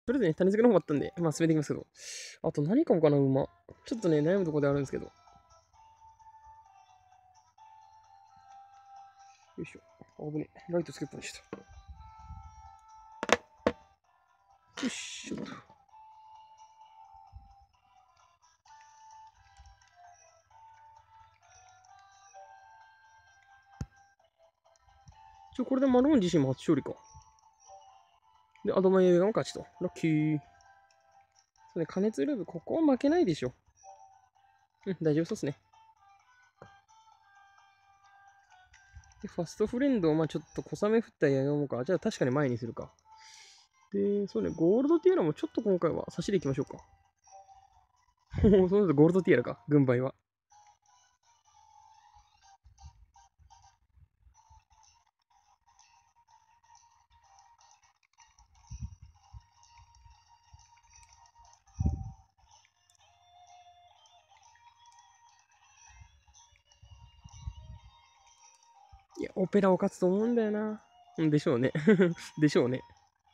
とりあえずね、種付けの方があったんで、まあ進めていきますけど。あと何買おうかな、馬。ちょっとね、悩むところであるんですけど。よいしょ。あぶねえ。ライトつけっぱにした。よしょっと。これでマローン自身も初勝利か。で、アドマイエーガも勝ちと。ラッキー。そうね、加熱ルーブ、ここは負けないでしょ。うん、大丈夫そうっすね。で、ファストフレンドを、まあちょっと小雨降ったやよもか。じゃあ確かに前にするか。で、そうね、ゴールドティアラもちょっと今回は差しでいきましょうか。そうなるとゴールドティアラか、軍配は。いや、オペラを勝つと思うんだよな。うんでしょうね。でしょうね。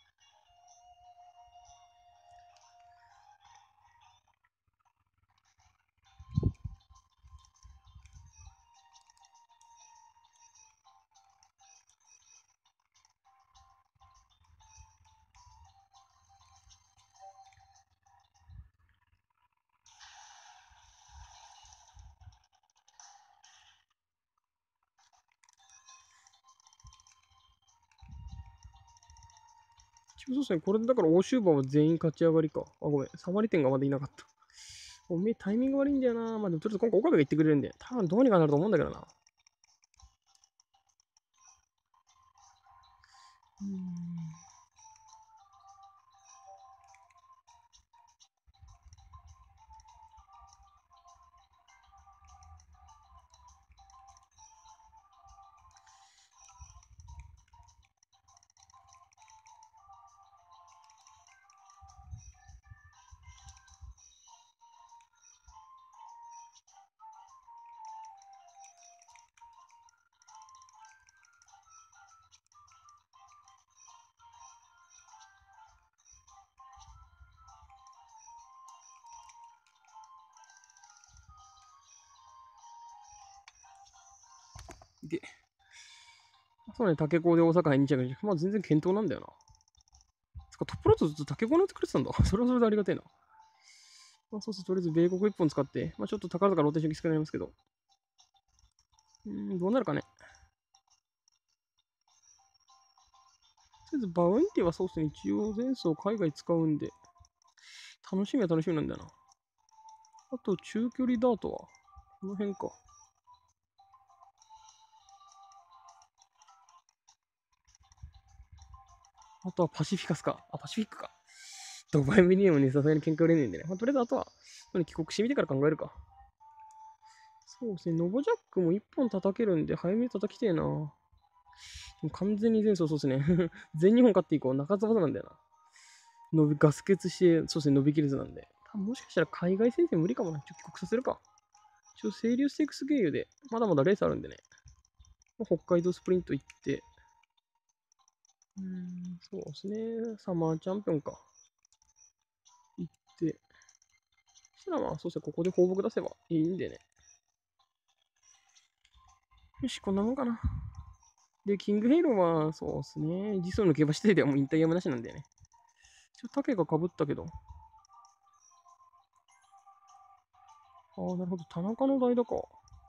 そうですね、これだから欧州馬は全員勝ち上がりか。あ、ごめん。サマリテンがまだいなかった。おめえタイミング悪いんだよな。まあでもとりあえず今回岡部が言ってくれるんで、多分どうにかなると思うんだけどな。で、そうね、竹子で大阪杯2着に、まあ全然検討なんだよな。つかトップロードずっと竹子のってくれてたんだ。それはそれでありがたいな。まあそうするととりあえず米国1本使って、まあちょっと宝塚ローテーションきつくなりますけど。どうなるかね。とりあえずバウンティはそうですね、一応前走海外使うんで、楽しみは楽しみなんだよな。あと中距離ダートは、この辺か。あとはパシフィカスか。あ、パシフィックか。ドバイミリアムにさすがに喧嘩売れねえんでね。まあ、とりあえずあとは、帰国してみてから考えるか。そうですね、ノボジャックも1本叩けるんで、早めに叩きてえな。完全に前走そうですね。全日本勝っていこう。中津技なんだよな。ガス欠して、そうですね、伸びきれずなんで。もしかしたら海外戦線無理かもな。帰国させるか。清流ステークス経由で、まだまだレースあるんでね。北海道スプリント行って、そうですね、サマーチャンピオンか。行って、そしたらまあ、そうですね、ここで放牧出せばいいんでね。よし、こんなもんかな。で、キングヘイローは、そうですね、実装の競馬指定ではもう引退やむなしなんだよね。竹が被ったけど。ああ、なるほど、田中の代打か。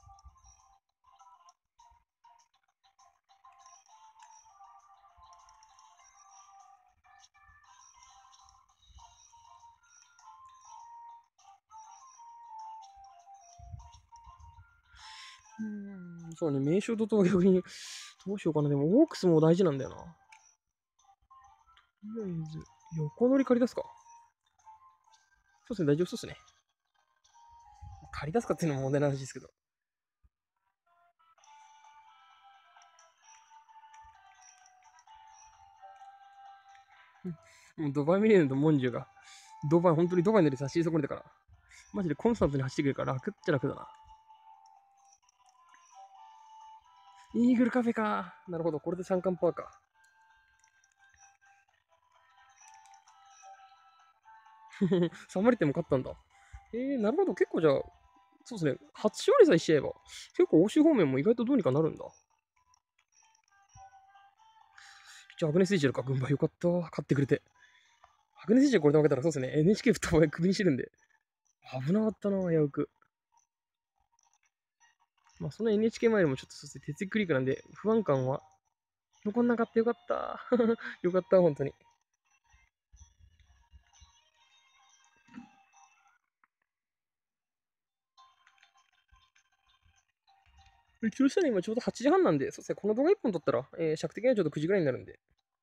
そうね、名称と逆に、どうしようかな。でも、オークスも大事なんだよな。とりあえず、横乗り借り出すか。そうですね、大丈夫そうですね。借り出すかっていうのも問題な話ですけど。もうドバイミレーヌとモンジュが、本当にドバイのり走り損ねたから、マジでコンスタントに走ってくるから楽っちゃ楽だな。イーグルカフェか。なるほど、これで三冠パーか。 サマリテンも勝ったんだ。なるほど。結構じゃあ、そうですね。初勝利さえしちゃえば、結構欧州方面も意外とどうにかなるんだ。じゃあ、アグネス・イーチェルか。軍配よかった。勝ってくれて。アグネス・イーチェルこれで負けたらそうですね。NHK ふたば首にしてるんで。危なかったな、危うく。まあ、その NHK 前でもちょっとそうですね、鉄クリックなんで、不安感は残んなかったよかった。よかった、本当に。うちの下に今ちょうど8時半なんで、そうですね、この動画1本撮ったら、尺的にはちょっと9時ぐらいになるんで。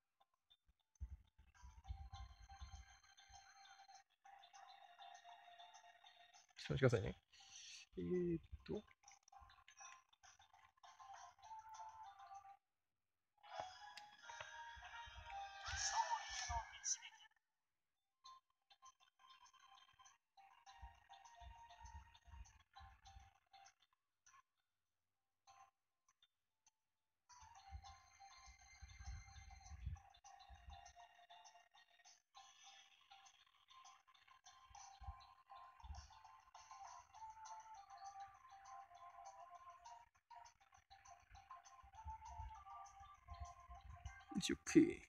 ちょっと待ってくださいね。えーっと、OK。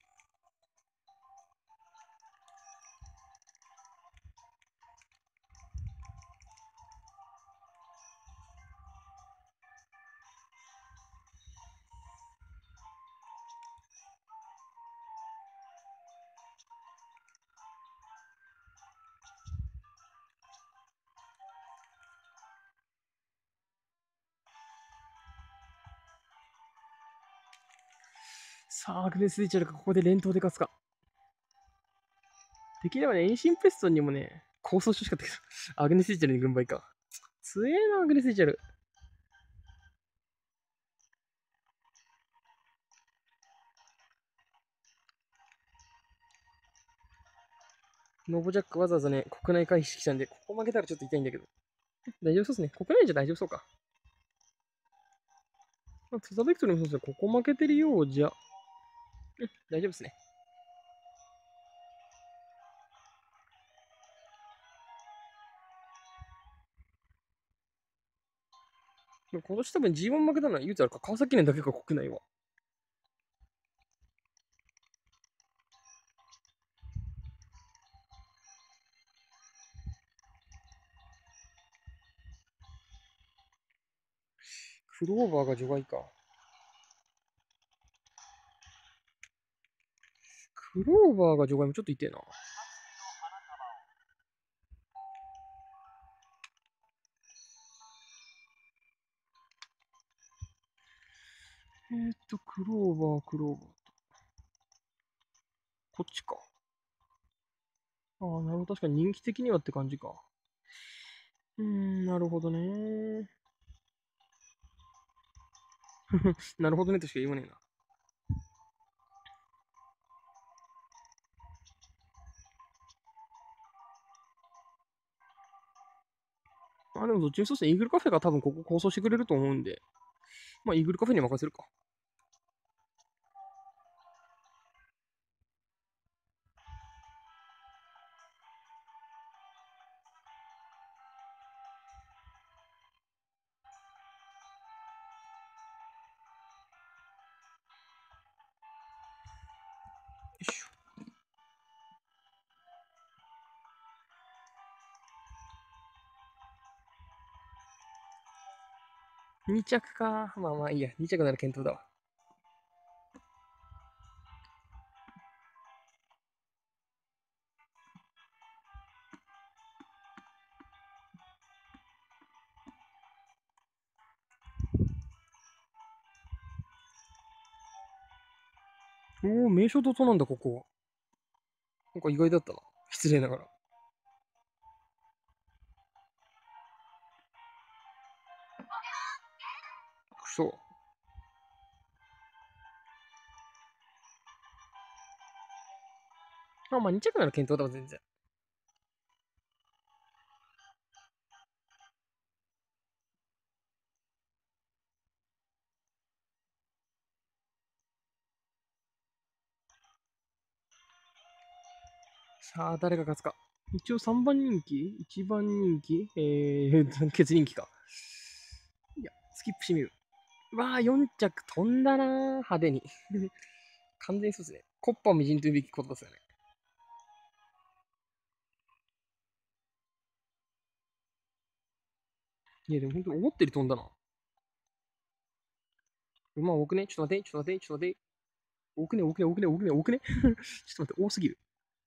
さあ、アグネス・リチャルがここで連投で勝つか。できればね、エンシンプレッソンにもね、構想してほしかったけど、アグネス・リチャルに軍配か。強えな、アグネス・リチャル。ノボジャックわざわざね、国内回避してきたんで、ここ負けたらちょっと痛いんだけど。大丈夫そうですね。国内じゃ大丈夫そうか。まあ、トザベクトリもそうですね。ここ負けてるようじゃ。大丈夫ですね。今年多分 G1 負けたのは唯一あるか、川崎年だけか、国内は。クローバーが除外か。クローバーが除外もちょっと痛えな。クローバー、クローバー。こっちか。ああ、なるほど。確かに人気的にはって感じか。なるほどね。なるほどねとしか言わねえな。あ、でもどっちにそうですね。イーグルカフェが多分ここ構想してくれると思うんで、まあ、イーグルカフェに任せるか。よいしょ。2着か。まあまあいいや。2着なら検討だわ。おお、名所堂なんだ、ここ。なんか意外だったな。失礼ながら。そう。まあまあ2着なら検討だわ、全然。さあ、誰が勝つか。 一応3番人気 ?1 番人気決人気か。いや、スキップしてみる。わあ、4着飛んだなー、派手に。完全にそうですね。コッパみじんというべきことですよね。いや、でも本当に思ったより飛んだな。馬多くねちょっと待って、ちょっと待って、ちょっと待って。多くね、多くね、多くね、多くね、多くね。ちょっと待って、多すぎる。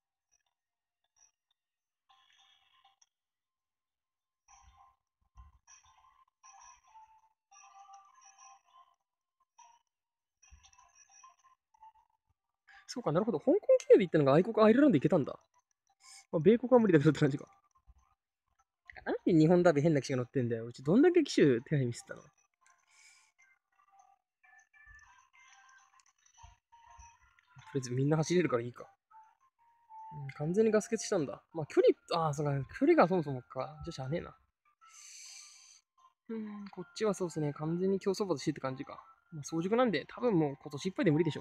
そうか、なるほど。香港経由で行ったのが愛国アイルランド行けたんだ。まあ、米国は無理だけどって感じか。なんで日本ダービー変な機種が乗ってんだよ。うちどんだけ機種手配ミスったの。とりあえずみんな走れるからいいか。うん、完全にガス欠したんだ。まあ距離、そうか、距離がそもそもか。じゃあしゃあねえな。こっちはそうですね。完全に競走馬としてって感じか。まあ、早熟なんで、多分もう今年いっぱいで無理でしょ。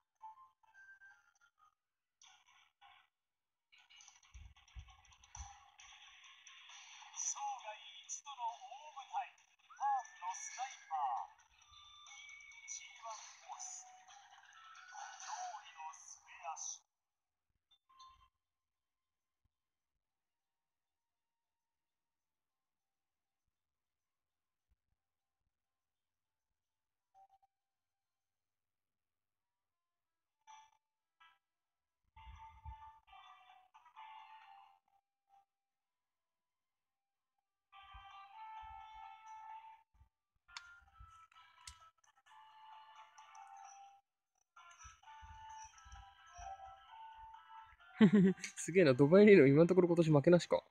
すげえな、ドバイリーの今のところ今年負けなしか。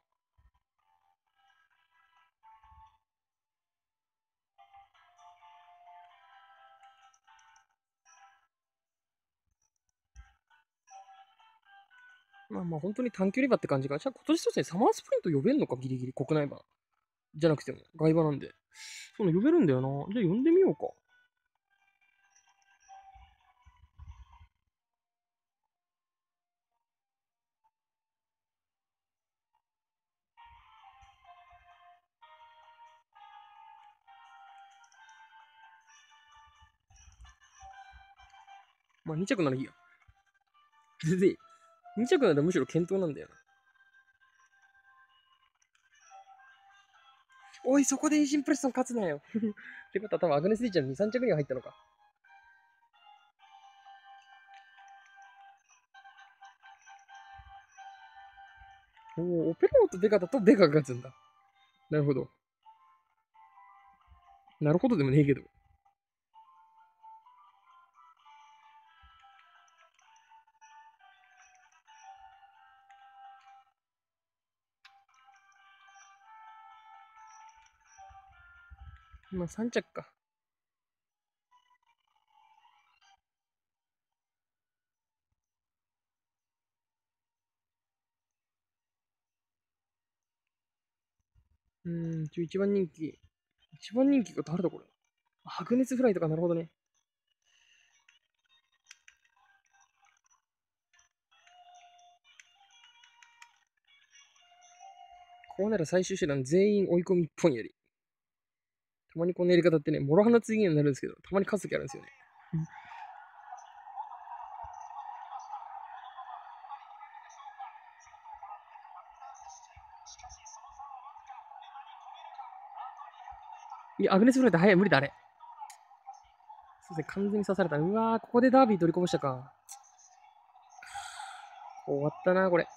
まあまあ本当に短距離馬って感じか。じゃあ今年そうですね、サマースプリント呼べんのか、ギリギリ国内馬。じゃなくても、外馬なんで。その呼べるんだよな。じゃあ呼んでみようか。まあ2着ならいいや。全然いい。2着ならむしろ検討なんだよな。おい、そこでインシンプレッソン勝つなよ。ってことは多分アグネス・ディちゃん2、3着には入ったのか。おお、オペラオとベガだとベガが勝つんだ。なるほど。なるほどでもねえけど。まあ3着か。11番人気。1番人気が誰だこれ。白熱フライとかなるほどね。こうなら最終手段全員追い込み一本やり。たまにこんなやり方ってね、諸刃の次になるんですけど、たまに勝つ時あるんですよね。いや、アグネスフライって早い、無理だ、あれ。そうですね、完全に刺された。うわー、ここでダービー取りこぼしたか。終わったな、これ。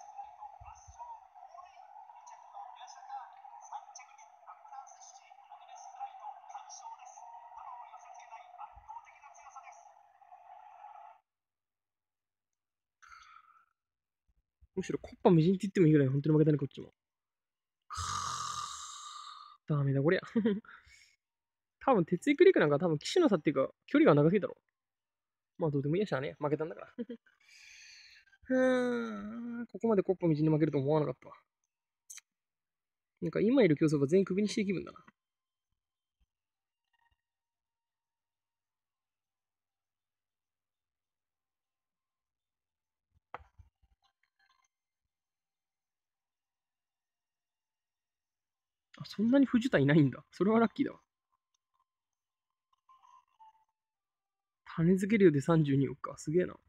むしろコッパ無人って言ってもいいぐらい、本当に負けたね、こっちも。ダメだ、こりゃ。多分、鉄イクリックなんか多分、騎士の差っていうか、距離が長すぎだろ。まあ、どうでもいいやしゃね。負けたんだから。ここまでコッパ無人に負けると思わなかったわ。なんか今いる競争が全員クビにしてる気分だな。 あ、そんなに不渋滞いないんだ。それはラッキーだわ。種付け量で32億か。すげえな。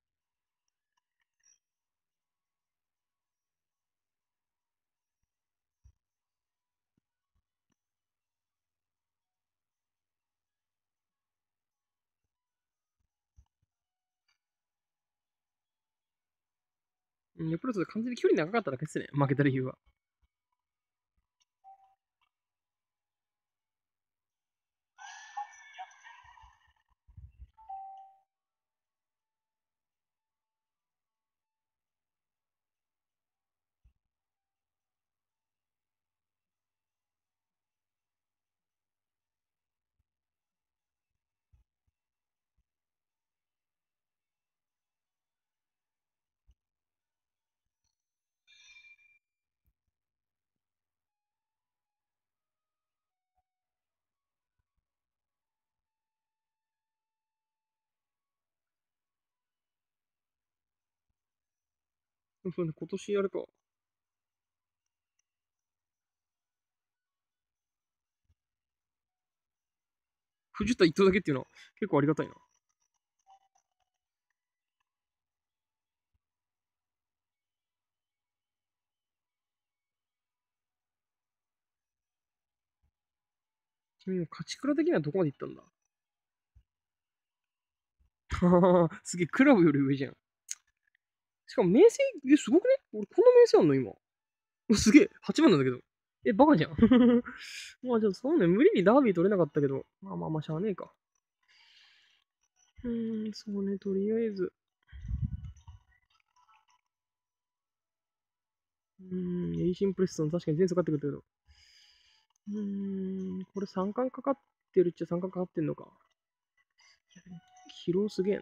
うん、ヤクルトで完全に距離長かっただけですね。負けた理由は。そうね、今年やるか。藤田一頭だけっていうのは結構ありがたいな。ちなみに勝ち倉的にはどこまで行ったんだ？すげえ、クラブより上じゃん。しかも名声、すごくね？俺こんな名声あんの今。すげえ、8番なんだけど。バカじゃん。まあじゃあそうね、無理にダービー取れなかったけど、まあまあまあしゃあねえか。そうね、とりあえず。エイシンプレッソン確かに全速かってくるけど。これ三冠かかってるっちゃ三冠かかってんのか。疲労すげえな。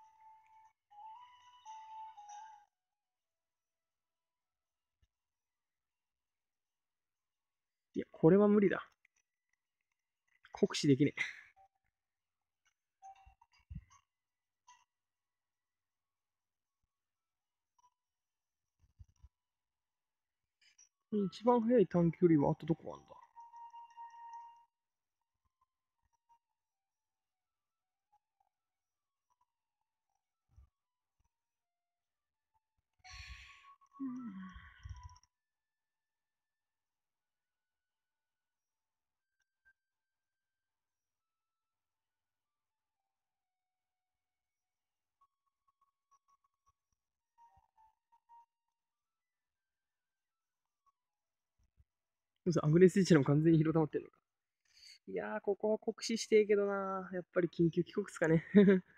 いや、これは無理だ。酷使できねえ。一番速い短距離はあとどこあんだ？アグネスチの完全に広溜まってんのか。いやー、ここは酷使してえけどな。やっぱり緊急帰国っすかね。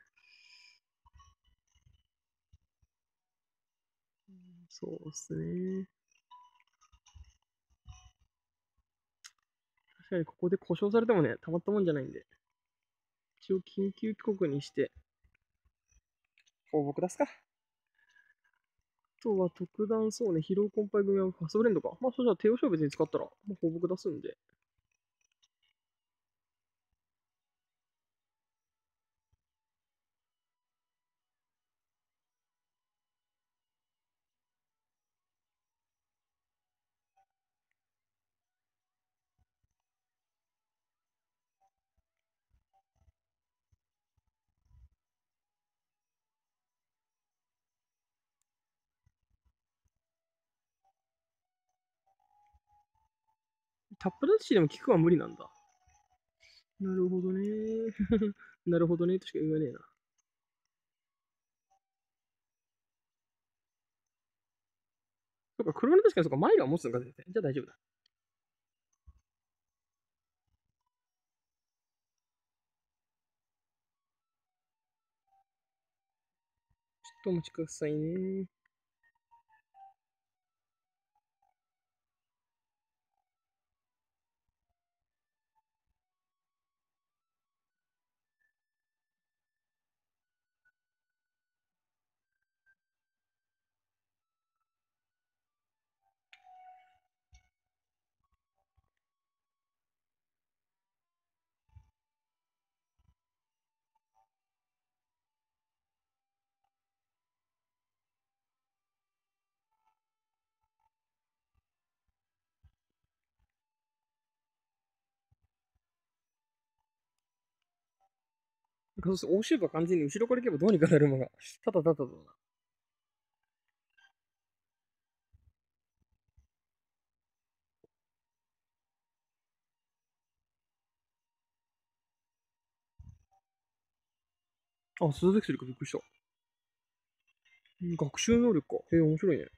そうっすね。確かにここで故障されてもね、たまったもんじゃないんで。一応緊急帰国にして、放牧出すか。あとは特段そうね、疲労困憊組はファストブレンドか。まあ、そしたら手押しを別に使ったら、まあ、放牧出すんで。タップダッシュでも効くは無理なんだ。なるほどね。なるほどね、としか言わねえな。そっか、車の確かにそっか、マイルは持つのか絶対。じゃあ大丈夫だ。ちょっとお待ちくださいね。 そうすると、欧州馬完全に後ろから行けばどうにかなる馬が、ただただだな。あ、鈴崎するかびっくりした。学習能力か。へえ、面白いね。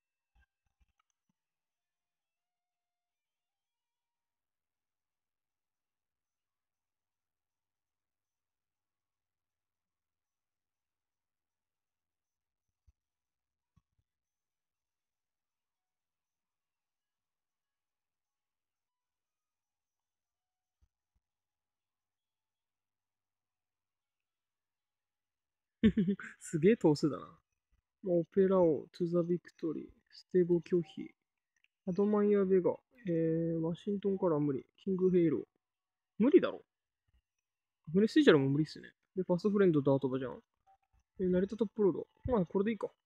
すげえ頭数だな。オペラ王、トゥザ・ビクトリー、ステゴ拒否、アドマイヤ・ベガ、ワシントンから無理、キング・ヘイロー。無理だろ。グネスイチャルも無理っすね。で、ファストフレンド、ダートバじゃん。成田トップロード。まあ、これでいいか。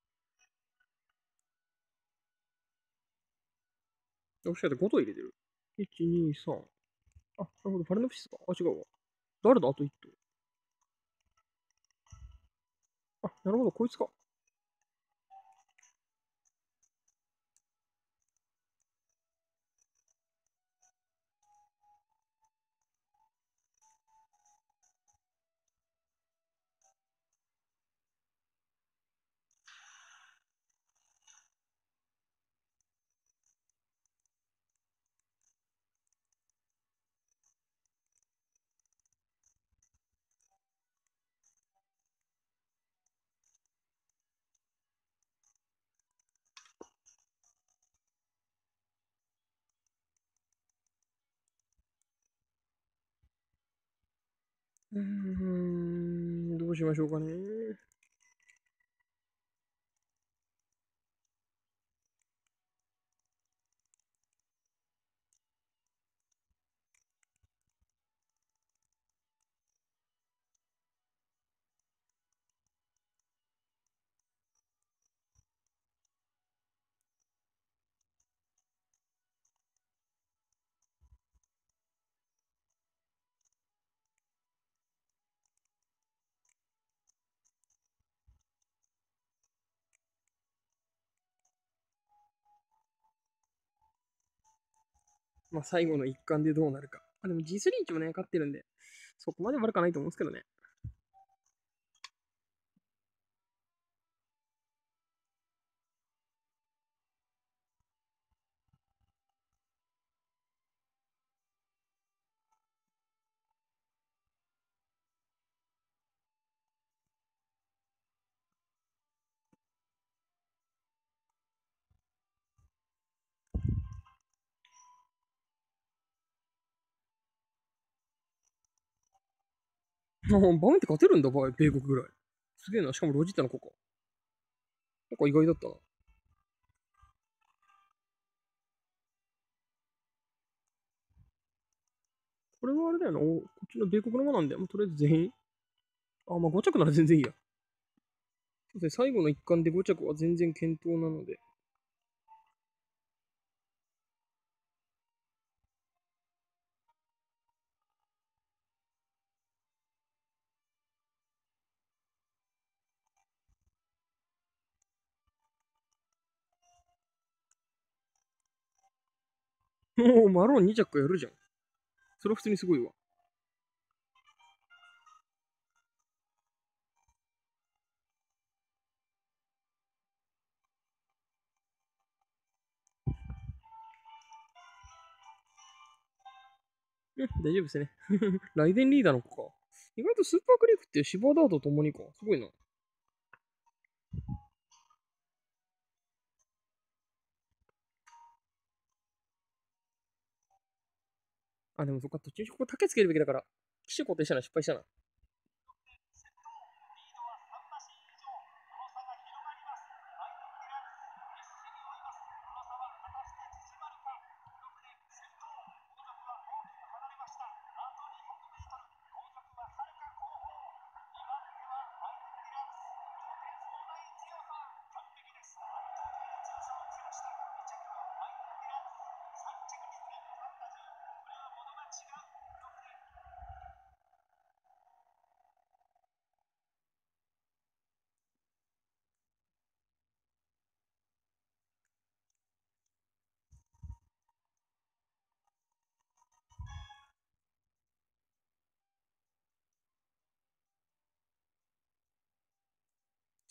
よし、やって5と入れてる。1、2、3。あ、なるほど、ファレノフィスか。あ、違うわ。誰だあと1頭。あ、なるほど、こいつか。どうしましょうかね。まあ、最後の一環でどうなるか。あ、でも G3 リーチもね、勝ってるんで、そこまで悪くないと思うんですけどね。もう、バウンって勝てるんだ、米国ぐらい。すげえな。しかもロジッタの子か。なんか意外だったな。これはあれだよな。こっちの米国の馬なんで、もうとりあえず全員。あ、まあ5着なら全然いいや。そうですね、最後の一環で5着は全然検討なので。もうマロン2着やるじゃん。それは普通にすごいわ。うん、大丈夫ですね。ライデンリーダーの子か。意外とスーパークリークってシバダーと共にか。すごいな。あ、でもそっか、途中ここ竹つけるべきだから。機種固定したら失敗したな。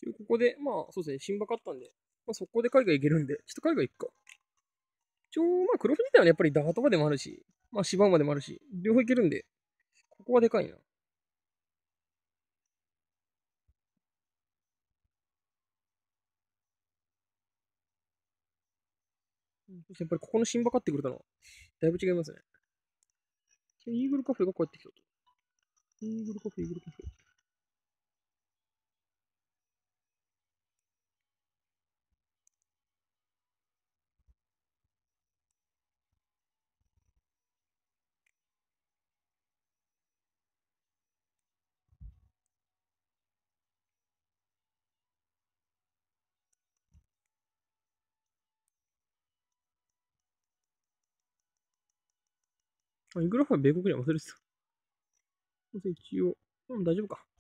ここで、まあ、そうですね、新馬買ったんで、まあ、速攻で海外行けるんで、ちょっと海外行くか。一応、まあ、黒富士ではね、やっぱりダート馬でもあるし、まあ、芝馬でもあるし、両方行けるんで、ここはでかいな。そしてやっぱりここの新馬買ってくれたのは、だいぶ違いますね。イーグルカフェが帰ってきたと。イーグルカフェ、イーグルカフェ。イーグルカフェ、米国には忘れてた。一応、大丈夫か。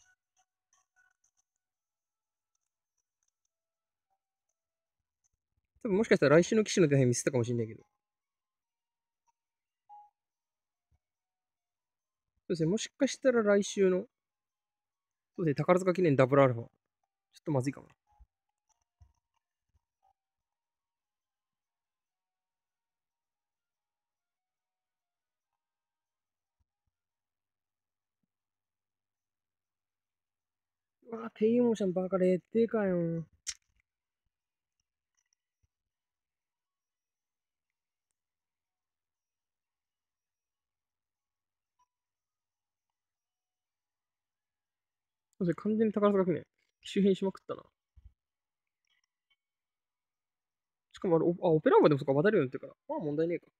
多分もしかしたら来週の騎士の手配見せたかもしれないけど。そうですね、もしかしたら来週の、そうですね、宝塚記念ダブルアルファ。ちょっとまずいかも。うわぁ、ペイモーションバカレーってかよ。そうですね、完全に宝塚記念。機種変しまくったな。しかもあれ、オペラまでもそっか、渡るようになってるから。まあ問題ねえか。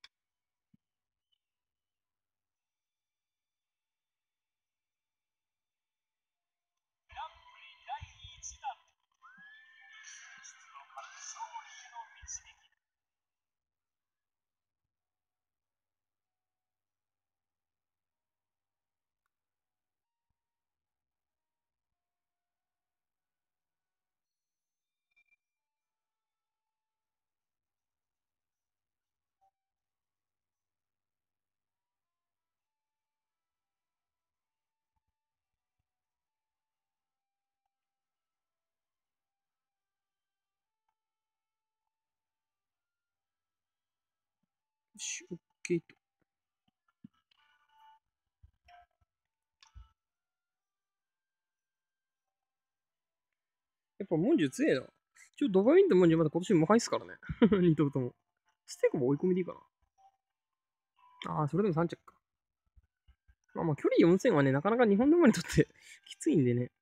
よし、オッケーと。やっぱモンジュ強えな。ドバインとモンジュまだ今年も入っすからね。二頭とも。ステークも追い込みでいいかな。ああ、それでも3着か。まあまあ、距離4000はね、なかなか日本の馬にとってきついんでね。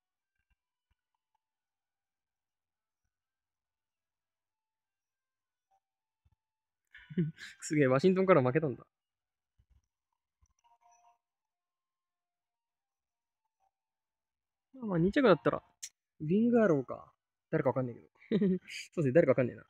すげえ、ワシントンから負けたんだ。まあまあ、2着だったら、ウィンガーローか。誰かわかんないけど。そうですね、誰かわかんねえな。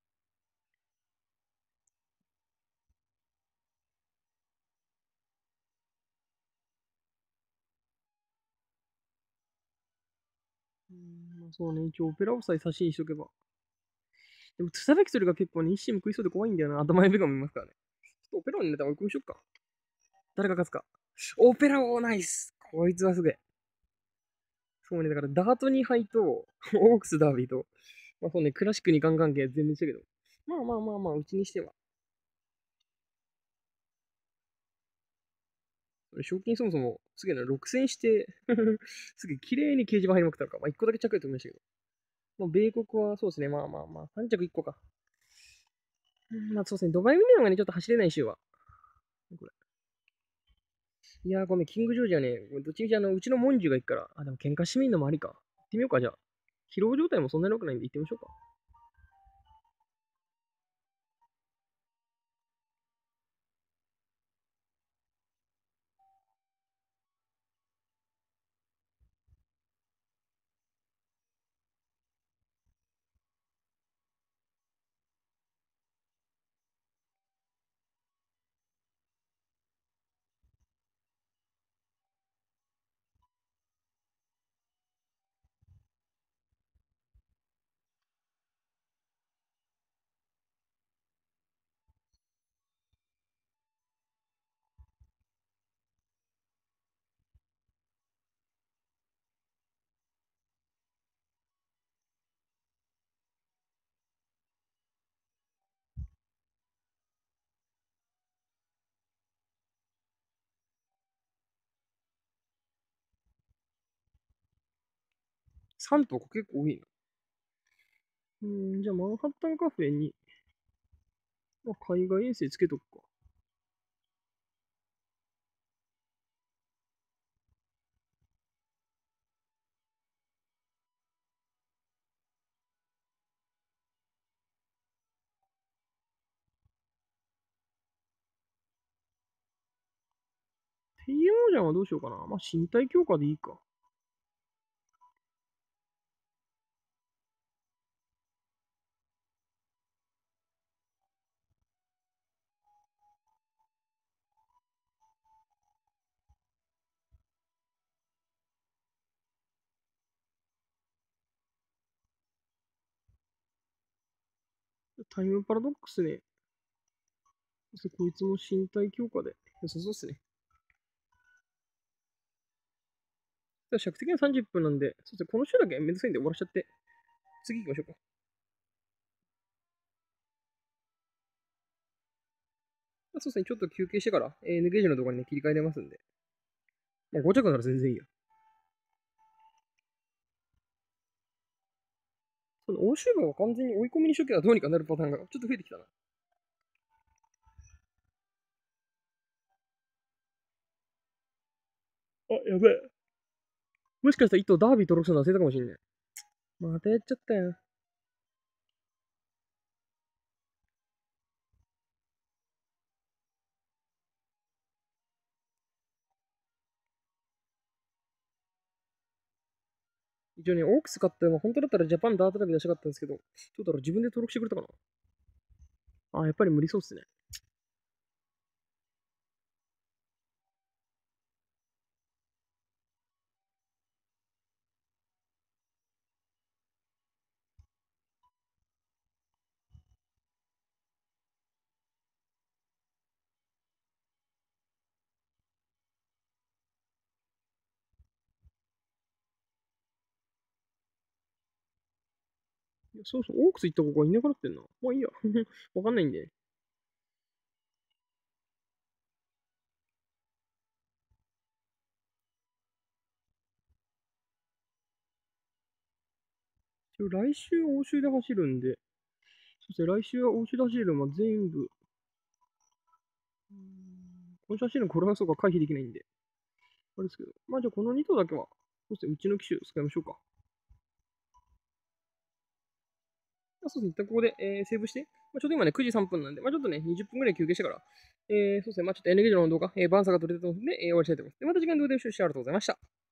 まあ、そうね、一応オペラをさえ差しにしとけば。でも、ツサベキトルが結構ね、一瞬食いそうで怖いんだよな。頭指が見ますからね。ちょっとオペラにネタ追い込みしよっか。誰が勝つか。オペラ王ナイスこいつはすげえ。そうね、だからダート2敗と、オークスダービーと、まあそうね、クラシックにガンガン系全然したけど。まあまあまあまあ、うちにしては。賞金そもそも、すげえな、6000して、すげえ綺麗に掲示板入りまくったのか。まあ1個だけ着やと思いましたけど。もう米国はそうですね、まあまあまあ、3着1個か。まあそうですね、ドバイミネオがね、ちょっと走れない週は。これいやー、ごめん、キングジョージはね、どっちみちうちのモンジュが行くから、あ、でも喧嘩市民のもありか。行ってみようか、じゃあ。疲労状態もそんなに良くないんで行ってみましょうか。 3頭か結構多いな。じゃあマンハッタンカフェに、まあ、海外遠征つけとくか。TMO じゃんはどうしようかな。まあ、身体強化でいいか。タイムパラドックスね。そしてこいつも身体強化で良さそうっすね。じゃあ尺的には30分なんで、そしてこの週だけめんどくさいんで終わらしちゃって、次行きましょうか。そうですね、ちょっと休憩してから、N ゲージの動画に、ね、切り替えれますんで。まあ、5着なら全然いいよ。その欧州馬が完全に追い込みにしとけばどうにかなるパターンがちょっと増えてきたな。あ、やべえ。もしかしたら一頭ダービー登録するの忘れたかもしんない。またやっちゃったよ。一応ね、オークス買ったの本当だったらジャパンダートラビ出したかったんですけど、どうだろう、自分で登録してくれたかな。あ、やっぱり無理そうっすね。いやそうそう、オークス行った子がいなくなってんな。まあいいや。わかんないんで。一応来週欧州で走るんで、そして来週は欧州で走れる馬全部、今週走るのこれはそうか回避できないんで、あれですけど。まあじゃあこの2頭だけは、そしてうちの機種使いましょうか。そうですね、一旦ここで、セーブして、ちょっと今ね、9時3分なんで、ちょっとね、20分ぐらい休憩してから、そうですね、ちょっと N ゲージの動画、バーンサが取れてたので、終わりたいと思います。で、また時間でお会いしましょう。ありがとうございました。